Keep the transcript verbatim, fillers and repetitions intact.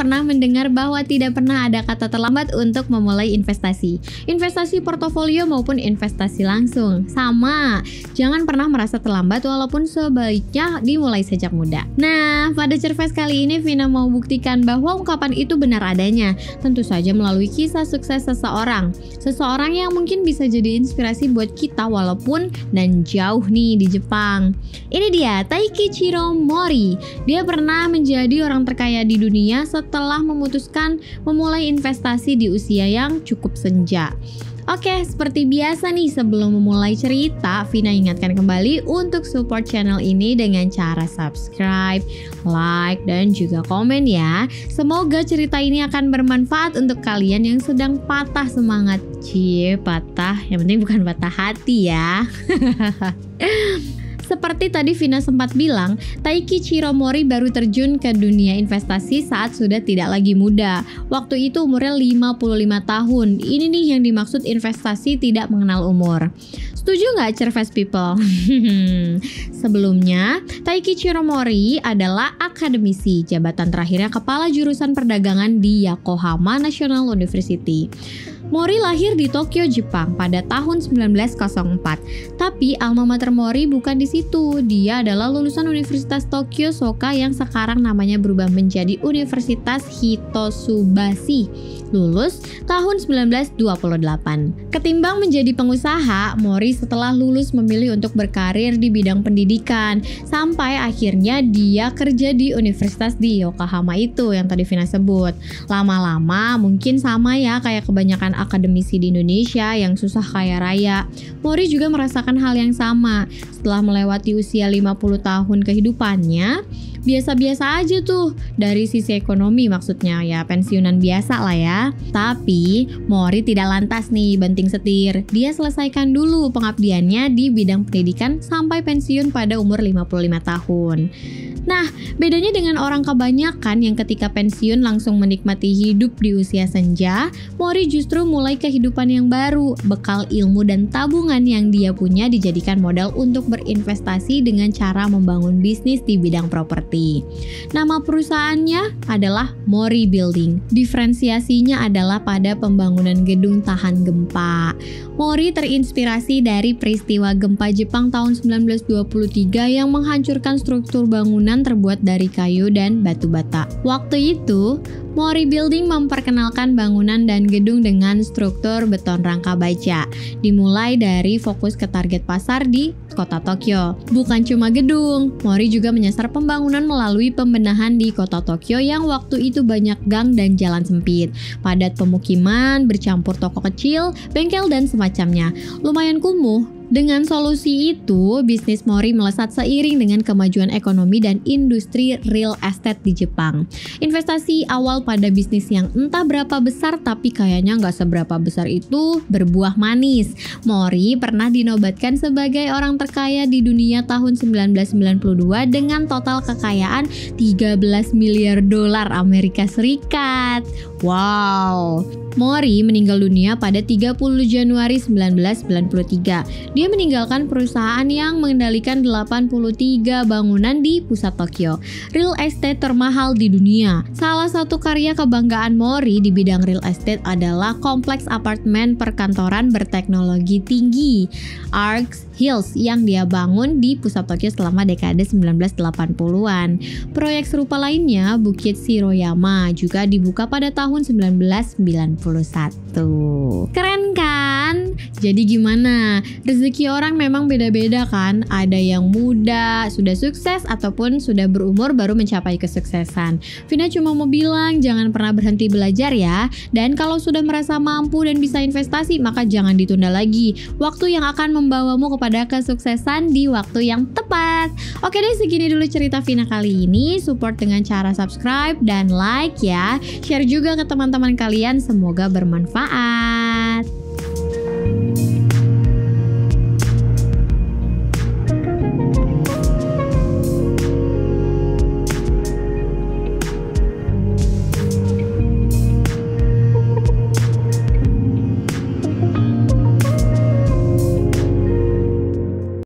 pernah mendengar bahwa tidak pernah ada kata terlambat untuk memulai investasi. Investasi portofolio maupun investasi langsung. Sama, jangan pernah merasa terlambat walaupun sebaiknya dimulai sejak muda. Nah, pada Cerves kali ini Vina mau buktikan bahwa ungkapan itu benar adanya. Tentu saja melalui kisah sukses seseorang. Seseorang yang mungkin bisa jadi inspirasi buat kita walaupun dan jauh nih di Jepang. Ini dia Taikichiro Mori. Dia pernah menjadi orang terkaya di dunia setelah memutuskan memulai investasi di usia yang cukup senja. Oke, seperti biasa nih sebelum memulai cerita, Vina ingatkan kembali untuk support channel ini dengan cara subscribe, like, dan juga komen ya. Semoga cerita ini akan bermanfaat untuk kalian yang sedang patah semangat. Cie, patah, yang penting bukan patah hati ya. Seperti tadi Vina sempat bilang, Taikichiro Mori baru terjun ke dunia investasi saat sudah tidak lagi muda. Waktu itu umurnya lima puluh lima tahun. Ini nih yang dimaksud investasi tidak mengenal umur. Setuju nggak Cerves people? Sebelumnya, Taikichiro Mori adalah akademisi, jabatan terakhirnya kepala jurusan perdagangan di Yokohama National University. Mori lahir di Tokyo, Jepang pada tahun sembilan belas nol empat. Tapi alma mater Mori bukan di situ. Dia adalah lulusan Universitas Tokyo Soka yang sekarang namanya berubah menjadi Universitas Hitotsubashi. Lulus tahun sembilan belas dua puluh delapan. Ketimbang menjadi pengusaha, Mori setelah lulus memilih untuk berkarir di bidang pendidikan. Sampai akhirnya dia kerja di Universitas di Yokohama itu yang tadi Vina sebut. Lama-lama mungkin sama ya kayak kebanyakan akademisi di Indonesia yang susah kaya raya. Mori juga merasakan hal yang sama. Setelah melewati usia lima puluh tahun kehidupannya, biasa-biasa aja tuh dari sisi ekonomi, maksudnya ya pensiunan biasa lah ya. Tapi Mori tidak lantas nih banting setir. Dia selesaikan dulu pengabdiannya di bidang pendidikan sampai pensiun pada umur lima puluh lima tahun. Nah, bedanya dengan orang kebanyakan yang ketika pensiun langsung menikmati hidup di usia senja, Mori justru mulai kehidupan yang baru. Bekal ilmu dan tabungan yang dia punya dijadikan modal untuk berinvestasi dengan cara membangun bisnis di bidang properti. Nama perusahaannya adalah Mori Building. Diferensiasinya adalah pada pembangunan gedung tahan gempa. Mori terinspirasi dari peristiwa gempa Jepang tahun sembilan belas dua puluh tiga yang menghancurkan struktur bangunan terbuat dari kayu dan batu bata. Waktu itu, Mori Building memperkenalkan bangunan dan gedung dengan struktur beton rangka baja. Dimulai dari fokus ke target pasar di kota Tokyo. Bukan cuma gedung, Mori juga menyasar pembangunan melalui pembenahan di kota Tokyo yang waktu itu banyak gang dan jalan sempit, padat pemukiman, bercampur toko kecil, bengkel dan semacamnya. Lumayan kumuh. Dengan solusi itu, bisnis Mori melesat seiring dengan kemajuan ekonomi dan industri real estate di Jepang. Investasi awal pada bisnis yang entah berapa besar tapi kayaknya nggak seberapa besar itu berbuah manis. Mori pernah dinobatkan sebagai orang terkaya di dunia tahun sembilan belas sembilan puluh dua dengan total kekayaan tiga belas miliar dolar Amerika Serikat. Wow! Mori meninggal dunia pada tiga puluh Januari sembilan belas sembilan puluh tiga. Dia meninggalkan perusahaan yang mengendalikan delapan puluh tiga bangunan di pusat Tokyo. Real estate termahal di dunia. Salah satu karya kebanggaan Mori di bidang real estate adalah kompleks apartemen perkantoran berteknologi tinggi Arx Hills yang dia bangun di pusat Tokyo selama dekade sembilan belas delapan puluhan. Proyek serupa lainnya, Bukit Shiroyama, juga dibuka pada tahun sembilan belas sembilan puluh satu. Keren kan? Jadi gimana? Rezeki orang memang beda-beda kan? Ada yang muda, sudah sukses, ataupun sudah berumur baru mencapai kesuksesan. Vina cuma mau bilang jangan pernah berhenti belajar ya. Dan kalau sudah merasa mampu dan bisa investasi, maka jangan ditunda lagi. Waktu yang akan membawamu kepada kesuksesan di waktu yang tepat. Oke deh, segini dulu cerita Vina kali ini. Support dengan cara subscribe dan like ya. Share juga ke teman-teman kalian, semoga bermanfaat.